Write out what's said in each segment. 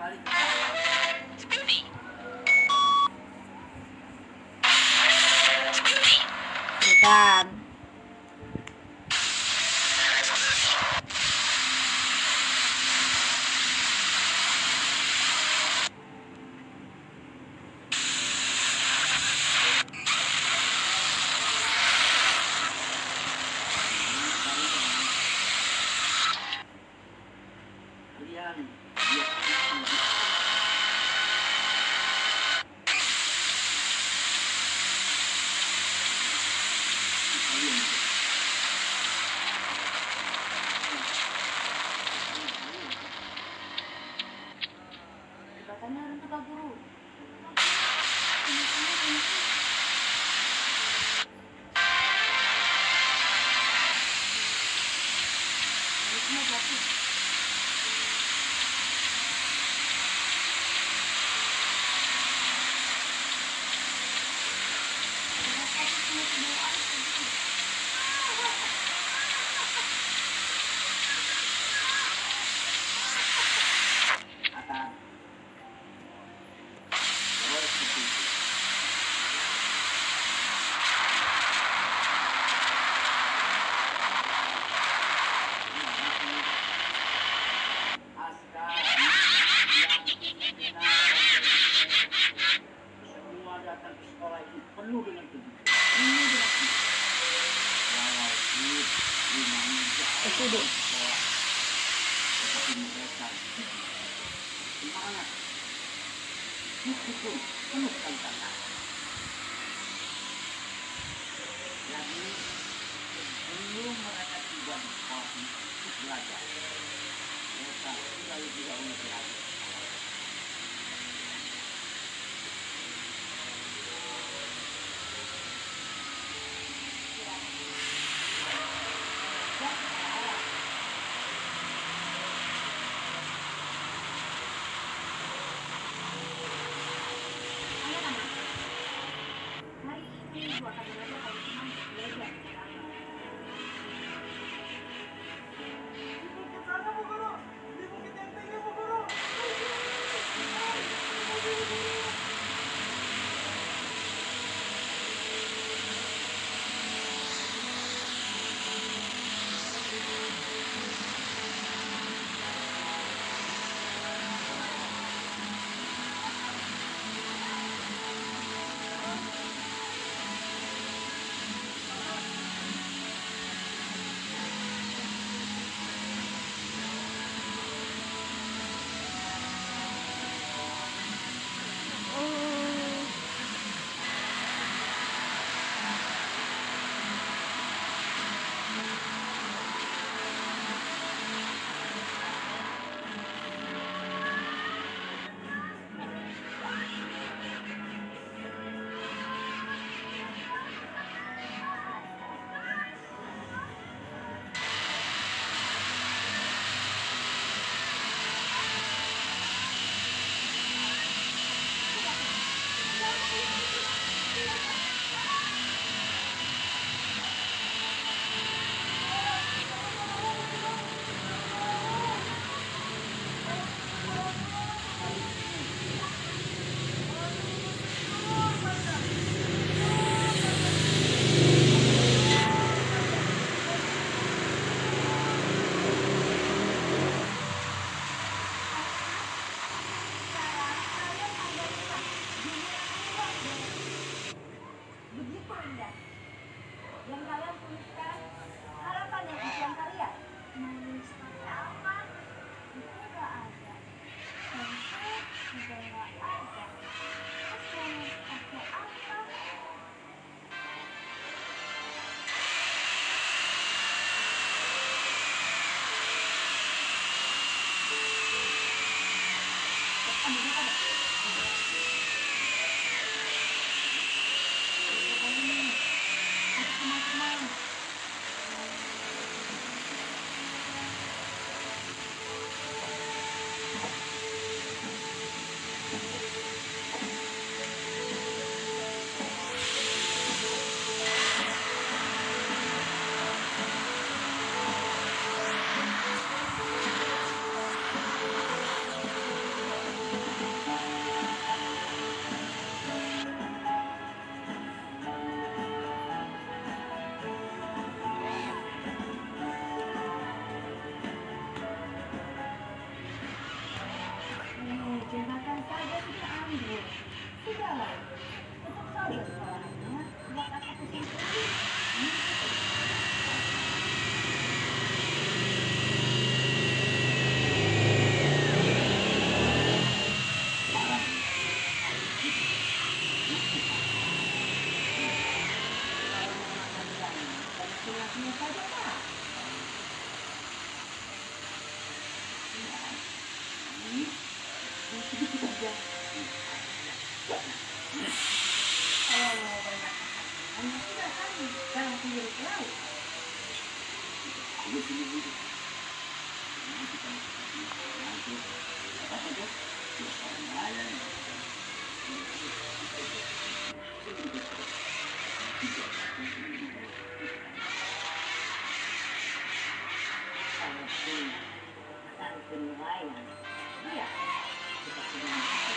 Bukan. Katanya untuk Pak Guru. Penuh dengan kejutan, penuh dengan walaupun sekolah, tetapi mereka semangat, meskipun penuh tantangan. Jadi sebelum mereka tiba di sekolah untuk belajar, mereka selalu juga belajar. aja. Kalau mau banyak hanya sudah kan jangan sendiri ke laut. Aku sini dulu. Nanti kalau nanti apa tuh? Terus orang lain. Kalau pun akan penilaian, iya kita sudah masuk.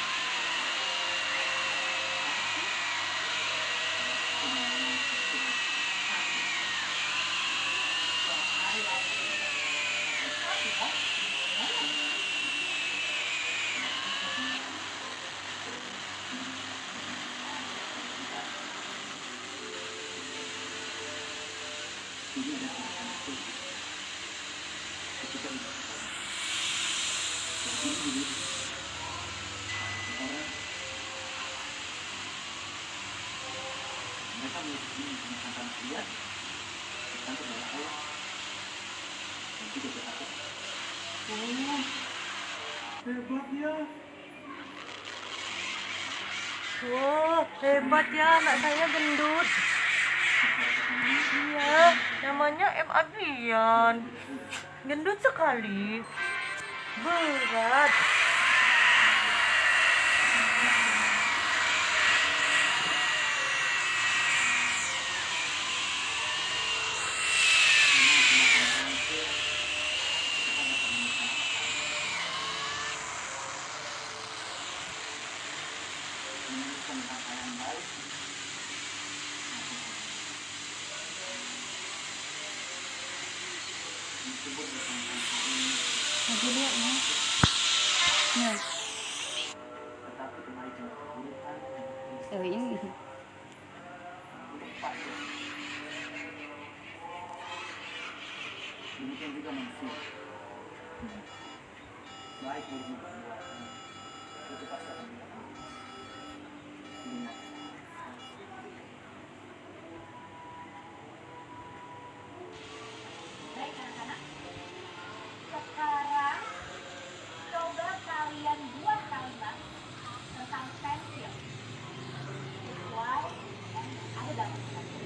Ini ada sesuatu. Ketika itu, yang ini dulu orang mereka menggunakan lihat kantor dari Allah dan tidak berapa. Oh, Hebat ya. Wah, hebat ya anak saya gendut. Iya, namanya M. Adrian. Gendut sekali. Berat. Menemukan kata yang baik. Disebut dengan kata ini. Lagi lihat ya. Nah, Tetapi kembali ke keburukan ini. untuk pasti. Demikian juga manusia. Baik buruknya perbuatan itu pasti akan dilakukan. Ingat. baik anak-anak. Sekarang coba kalian buat kalimat tentang pensil sesuai yang ada dalam pensil.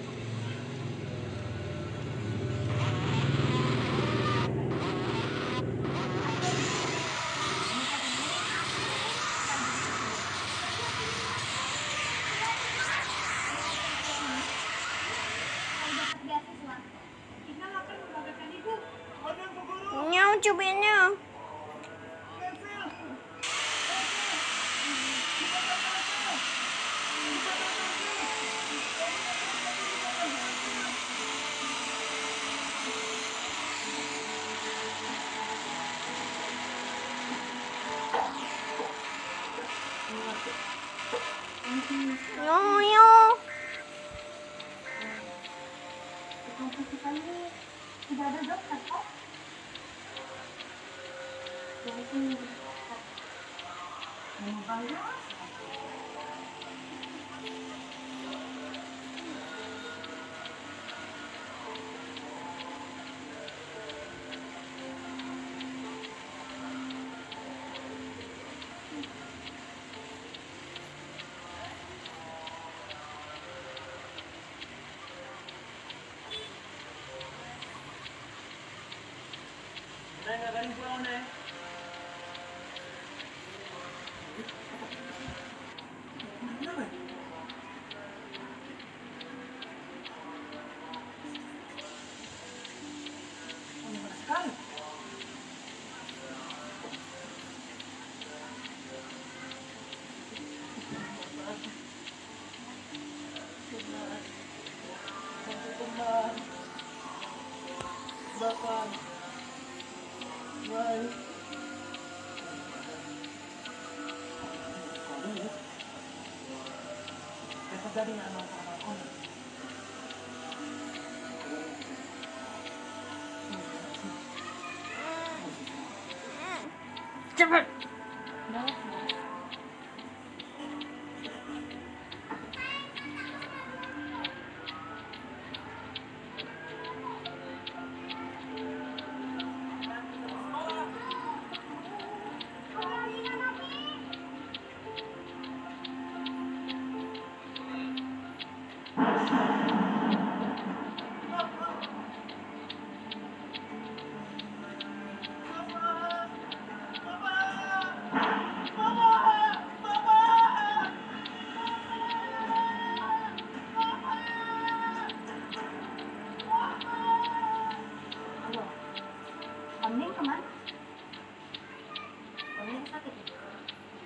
Nyau cobainnya. Yo. Di kampus kita ini tidak ada dokter kok. Jadi mau bangga. Udah nggak garing pulang deh. Kenapa? Lama sekali. Bahkan baik. Yang terjadi nggak masalah kamu. Cepat.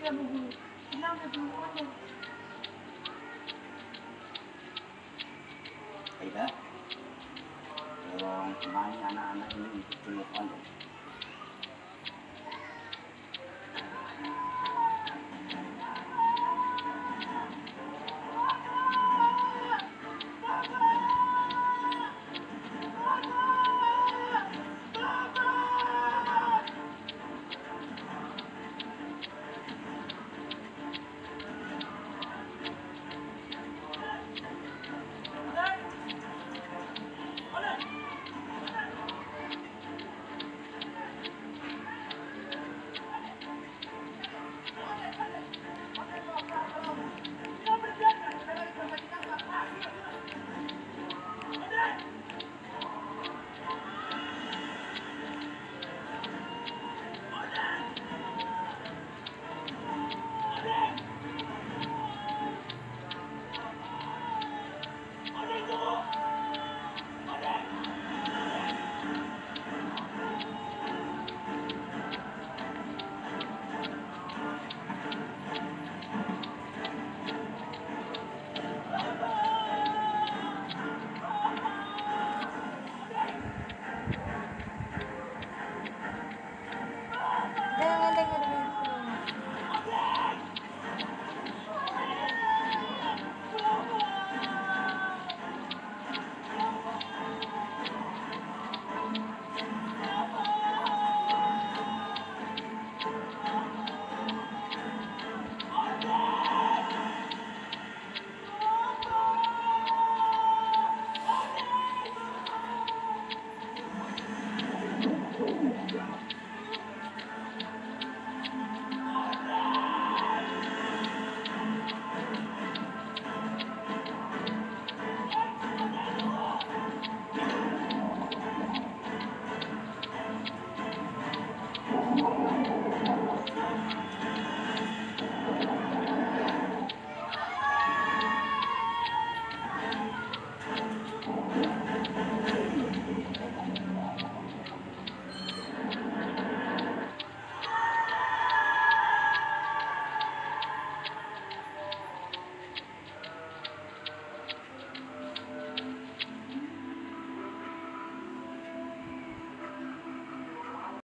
Kaya magulo. Kailangan mo ako. Kaya, pero kumain anak-anak ini tulungan.